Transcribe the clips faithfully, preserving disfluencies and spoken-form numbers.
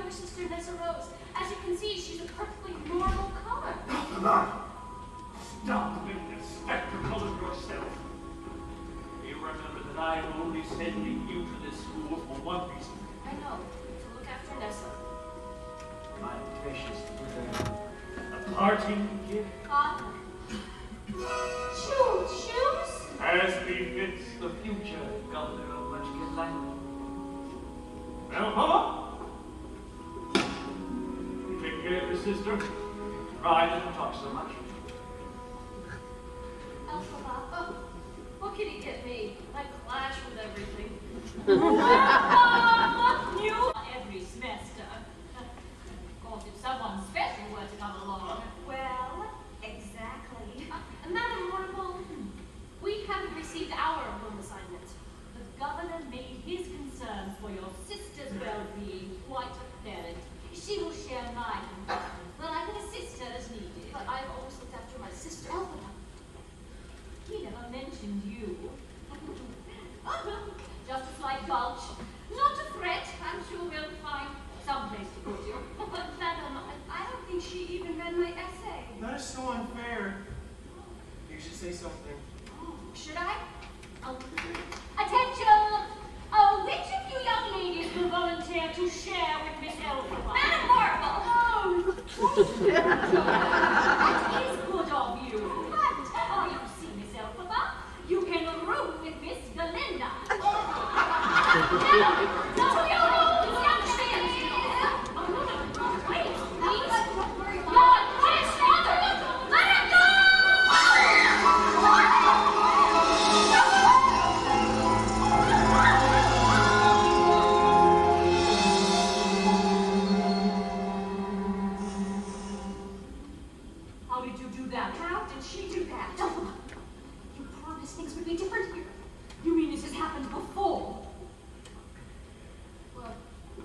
younger sister, Nessarose. As you can see, she's a perfectly normal color. Stop with this spectacle of yourself. You remember that I am only sending you to this school for one reason. I know, to look after Nessa. My precious little, a parting gift. Father. Shoes, shoes? As befits the future governor of much Glinda. Elphaba? Take care of your sister. Try not to talk so much. Elphaba, oh, what can he get me? I clash with everything. Welcome! You every semester. Of course, if someone special were to come along. Well, exactly. Uh, Madam Morrible, we haven't received our home assignment. The governor made his concerns for your sister's well-being quite apparent. She will share mine, but I can assist her as needed. But I've always looked after my sister, Elphaba. He never mentioned you. Just a slight gulch. Not a fret. I'm sure we'll find some place to put you. But Madam, I don't think she even read my essay. That is so unfair. You should say something. Oh, should I? Oh. Attention! Oh, which of you young ladies will volunteer to share with Miss Elphaba? Madam Morrible! Oh, that is good of you. But, oh, you see, Miss Elphaba, you can room with Miss Glinda. Now, to your rooms, youngsters! Oh, no, no, wait, please. Lord, Miss Mother, let it go! How did you do that? How did she do that? Elphaba, you promised things would be different here. You mean this has happened before? Well,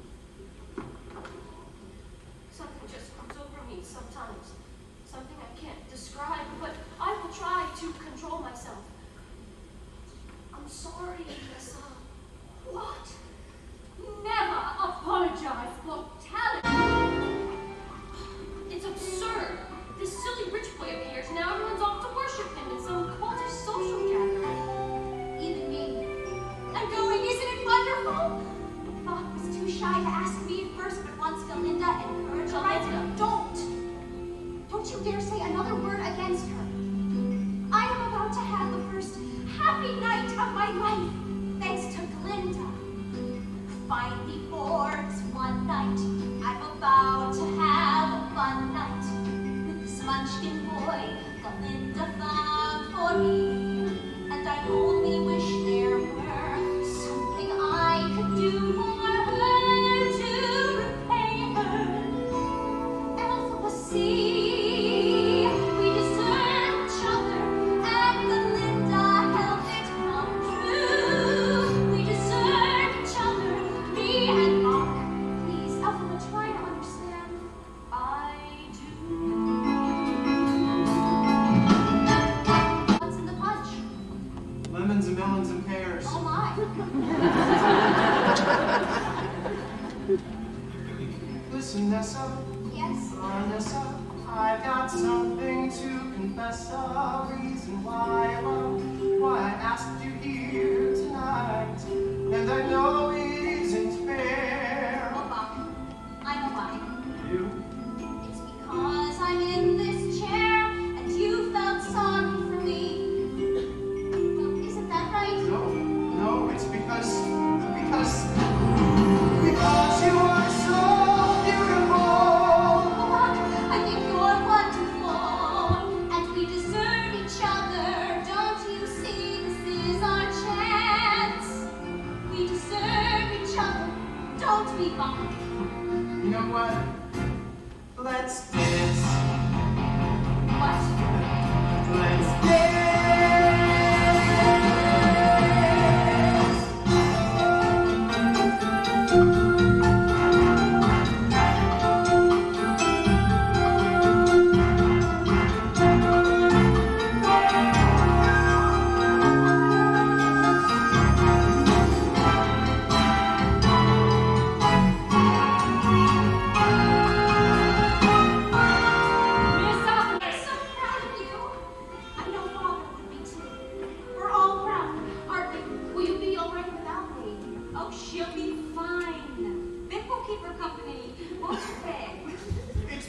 something just comes over me sometimes. Something I can't describe, but I will try to control myself. I'm sorry, Nessa. What? Never apologize for talent. It's absurd. This silly rich boy appears, now everyone's off to worship him in some cultish social gathering. Even me. I'm going, isn't it wonderful? Thought was too shy to ask me at first, but once Glinda encouraged her, I don't. Don't you dare say another word against her. I am about to have the first happy night of my life, thanks to Glinda. Finally, for one night, I'm about to have a fun night with this munchkin boy Glinda found for me. And I only wish there were something I could do for her to repay her. Elphaba, see, we deserve each other, and Glinda helped it come true. We deserve each other, me and Mark. Please, Elphaba, try to understand. I do. What's in the punch? Lemons and melons and pears. Oh my. Listen, Nessa. Yes. Uh, Nessa, I've got something to confess. A reason why I love, why I asked you here tonight. And I know it isn't fair. Well, Bob, I know why. You? It's because I'm in this chair and you felt sorry for me. Well, isn't that right? No, no, it's because, because, because you are so beautiful. Well, I think you're wonderful and we deserve each other. Don't you see this is our chance? We deserve each other. Don't be bummed. You know what? Let's dance. What? Let's dance.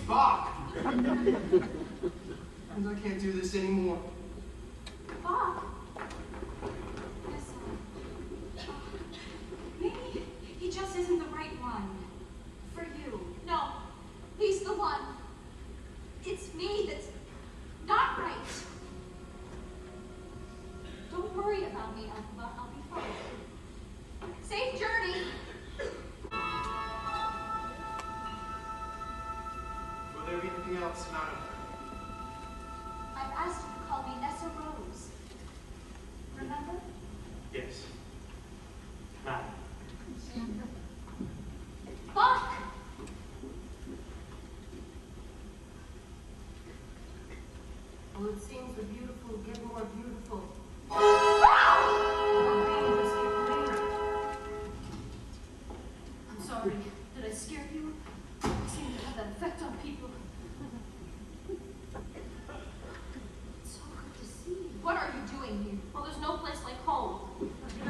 Bach! And I can't do this anymore. Bach? Yes, uh, maybe he just isn't the right one for you. No, he's the one. It's me that's not right. Don't worry about me, Elphaba. I'll be fine. Safe journey. Will there be anything else, madam? I've asked you to call me Nessarose. Remember? Yes. Madam. Bach! Well, it seems the beautiful get more beautiful. Ah! I'm sorry. Did I scare you? I seem to have that effect on people. It's so good to see you. What are you doing here? Well, there's no place like home. I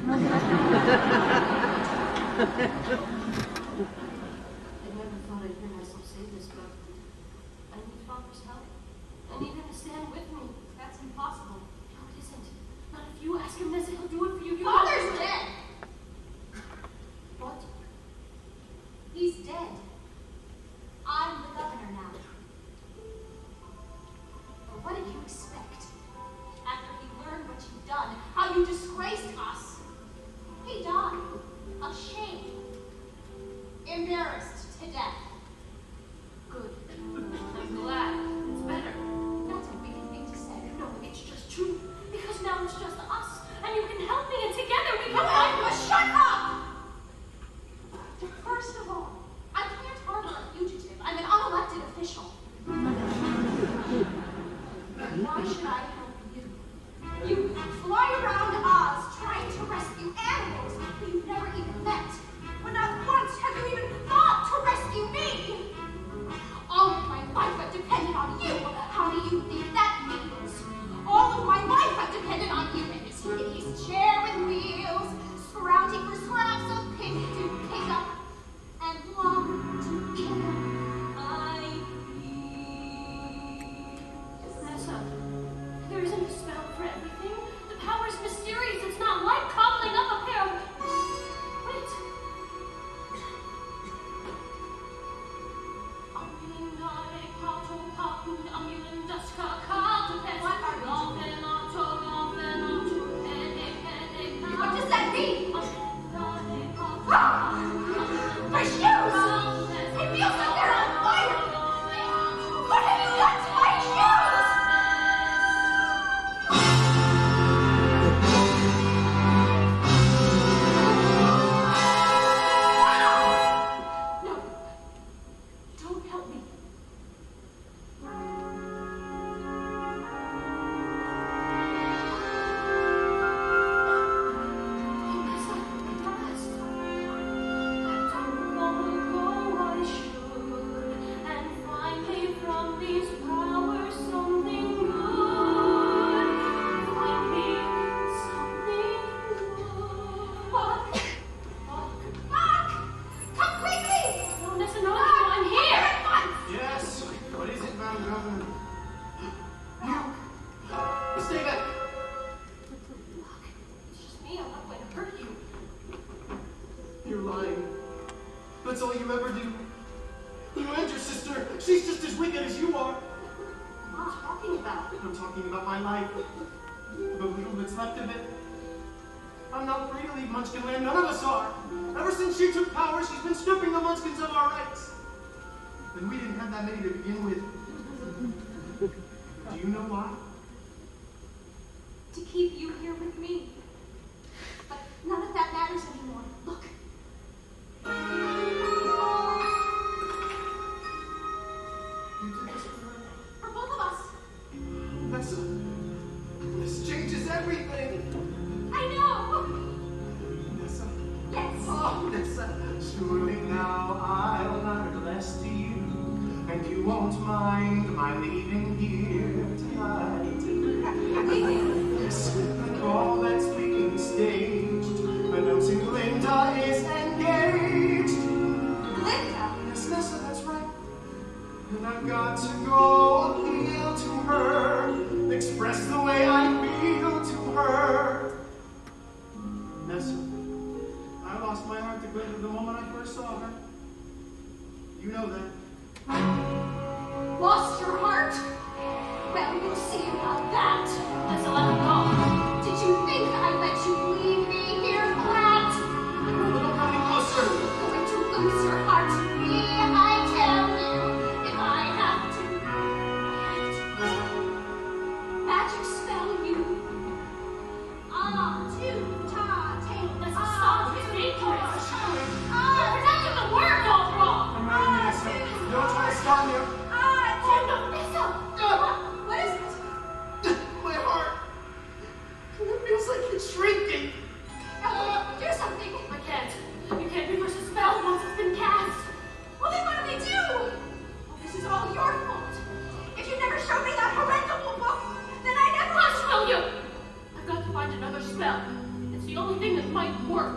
never thought I'd hear myself say this, but I need Father's help. I need him to stand with me. That's impossible. No, it isn't. Not if you ask him this, he'll do it for you. You Father's know- dead. What? He's dead. I'm the governor now. But what did you expect? After he learned what you've done, how you disgraced us. He died. Ashamed. Embarrassed to death. Good. I'm glad. It's better. That's a wicked thing to say. No, it's just true. Because now it's just us. And you can help me, and together we You can have to find- shut up! First of all, I can't harbor a fugitive. I'm an unelected official. Why should I help you? You fly around Oz trying to rescue animals who you've never even met. But not once have you even thought to rescue me! All of my life I've depended on you. How do you think that means? All of my life I've depended on you in this hideous chair with wheels, scrounging for scraps of pink to pick up and long to kill. I breathe. Nessa, there isn't a spell for everything. The power's mysterious. It's not like cobbling up a pair of... Wait. What does that mean? Ah! My shoes! It feels like they're on fire! What have you done to my shoes? No! Don't help me. Bach! Bach! Come quickly! I'm here at once! Yes. What is it, madam governor? Milk. Stay back. It's just me. I'm not going to hurt you. You're lying. That's all you ever do. You and your sister, she's just as wicked as you are. What are you talking about? I'm talking about my life. The little that's left of it. I'm not free to leave Munchkin Land. None of us are. Ever since she took power, she's been stripping the Munchkins of our rights. And we didn't have that many to begin with. Do you know why? To keep you here with me. But none of that matters anymore. Look. You did this for her? For both of us. Nessa, this changes everything. I know. Nessa. Yes. Oh, Nessa. Surely now I'll matter less to you. And you won't mind my leaving here tonight. Yes, and all that's being staged. Announcing Glinda is engaged. Glinda. Yes, Nessa, that's right. And I'm I've got to go appeal to her, express the way I feel to her. Nessa, I lost my heart to Glinda the moment I first saw her. You know that. Lost your heart? Well, you'll see about that. Let's let him go. Did you think I'd let you leave me here flat? A little coming closer. Going to lose your heart to me, I tell you, if I have to. I have to. Magic spell you. Ah, two, ta, take, Let's ah, stop. It's two, dangerous. ah, You're pronouncing the word all wrong. I'm not in Nessa. Don't try to stop me. ah, Oh, no, Nessa. What? What is it? My heart. It feels like it's shrinking. Elphaba, do something. I can't. You can't reverse a spell once it's been cast. Well, then what do we do? Well, this is all your fault. If you never showed me that horrendous book, then I never... Hush, will you? I've got to find another spell. It's the only thing that might work.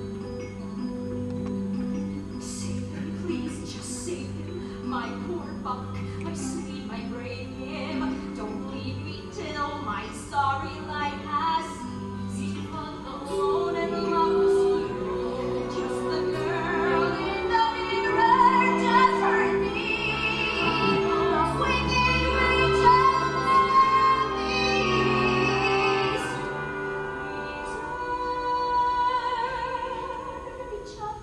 Save him, please, just save him. My poor buck, my sweet, my brave him. Don't leave me till my sorry life has ceased. Alone and lost you. Just the girl in the mirror just hurt me. Swinging reach of these. Reach of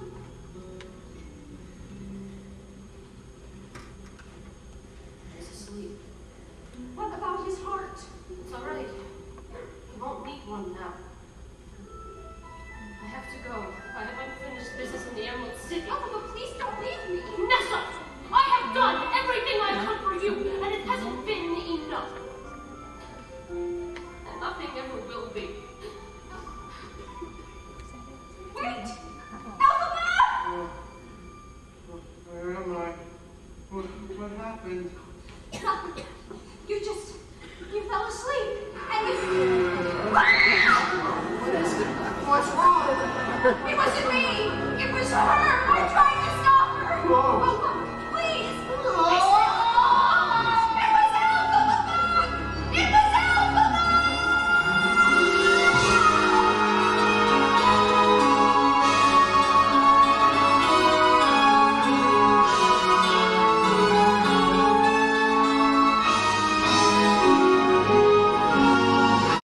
He's asleep. What about his heart? It's all right. He won't need one now. I have to go. I have unfinished business in the Emerald City. Elphaba, please don't leave me. Nessa! I have done everything I could for you, and it hasn't been enough. And nothing ever will be. Wait! Elphaba! Where am I? What, what happened? Nothing. You just... You fell asleep. And you... What is it? What's wrong? It wasn't me! It was her! I tried to stop her! Whoa!